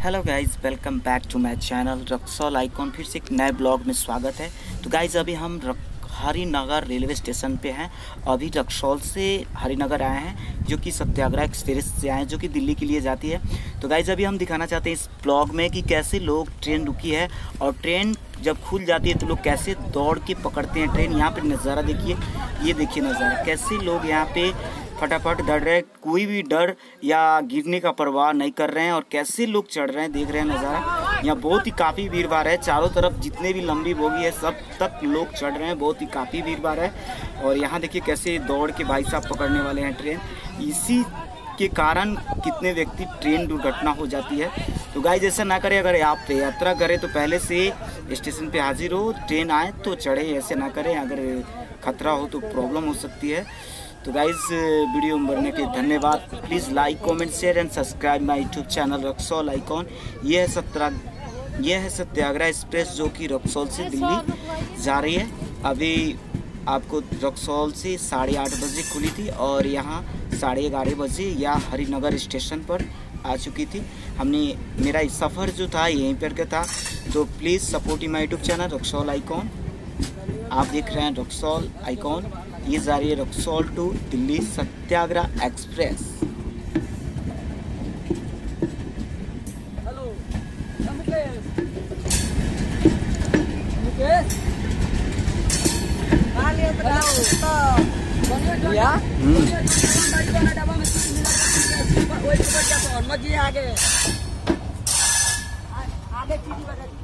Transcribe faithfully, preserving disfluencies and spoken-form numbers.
Hello guys, welcome back to my channel Raxaul icon. फिर से एक नए ब्लॉग में स्वागत है। तो गाइज़ अभी हम हरिनगर रेलवे स्टेशन पे हैं। अभी रक्सौल से हरिनगर आए हैं, जो कि सत्याग्रह एक्सप्रेस से आए हैं, जो कि दिल्ली के लिए जाती है। तो गाइज़ अभी हम दिखाना चाहते हैं इस ब्लॉग में कि कैसे लोग ट्रेन रुकी है और ट्रेन जब खुल जाती है तो लोग कैसे दौड़ के पकड़ते हैं ट्रेन। यहाँ पे नज़ारा देखिए, ये देखिए नज़ारा, कैसे लोग यहाँ पे फटाफट दौड़ रहे हैं, कोई भी डर या गिरने का परवाह नहीं कर रहे हैं और कैसे लोग चढ़ रहे हैं, देख रहे हैं नज़ारा। यहाँ बहुत ही काफ़ी भीड़ भाड़ है, चारों तरफ जितने भी लंबी बोगी है सब तक लोग चढ़ रहे हैं, बहुत ही काफ़ी भीड़ भाड़ है। और यहाँ देखिए कैसे दौड़ के भाई साहब पकड़ने वाले हैं ट्रेन। इसी के कारण कितने व्यक्ति ट्रेन दुर्घटना हो जाती है। तो गाइस ऐसा ना करें, अगर आप यात्रा करें तो पहले से स्टेशन पे हाजिर हो, ट्रेन आए तो चढ़े, ऐसे ना करें, अगर खतरा हो तो प्रॉब्लम हो सकती है। तो गाइस वीडियो में बढ़ने के धन्यवाद। Please like comment share and subscribe my YouTube channel Raxaul icon. ये है सत्रह ये है सत्याग्रह एक्सप्रेस, जो कि रक्सौल से दिल्ली जा रही है। अभी आपको रक्सौल से साढ़े आठ बजे खुली थी और यहाँ साढ़े ग्यारह बजे या हरिनगर स्टेशन पर आ चुकी थी। हमने मेरा सफ़र जो था यहीं पर का था। तो please support my YouTube channel Raxaul icon. आप देख रहे हैं रक्सौल आइकॉन। ये जा रही है Raxaul to Delhi Satyagraha express. Hello Mukesh आगे आगे